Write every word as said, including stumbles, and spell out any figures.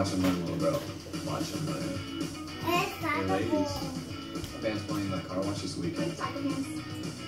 Watch him run, little bro. Watch him run. It's Hey, ladies. Band's playing the car wash this weekend.